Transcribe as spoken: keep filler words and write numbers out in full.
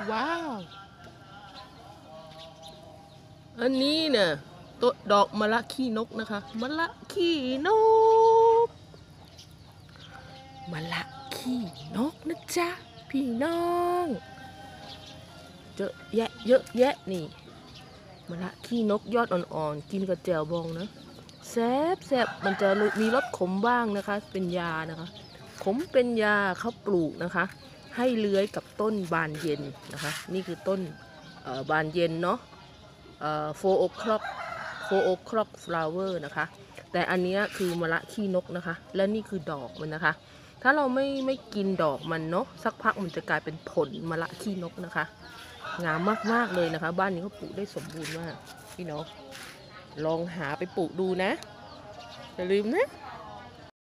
ว้าวอันนี้เนี่ยต้นดอกมะละขี้นกนะคะมะละขี้นกมะละขี้นกนะจ๊ะพี่น้องเยอะแยะเยอะแยะนี่มะละขี้นกยอดอ่อนๆกินกับแจ่วบองนะแซ่บแซ่บมันจะมีรสขมบ้างนะคะเป็นยานะคะขมเป็นยาเขาปลูกนะคะให้เลื้อยกับต้นบานเย็นนะคะนี่คือต้นบานเย็นเนาะโฟโอคล็อกโฟโอคล็อกฟลาวเวอร์นะคะแต่อันนี้คือมะละขี้นกนะคะและนี่คือดอกมันนะคะถ้าเราไม่ไม่กินดอกมันเนาะสักพักมันจะกลายเป็นผลมะละขี้นกนะคะงามมากๆเลยนะคะบ้านนี้เขาปลูกได้สมบูรณ์มากพี่น้องลองหาไปปลูกดูนะอย่าลืมนะ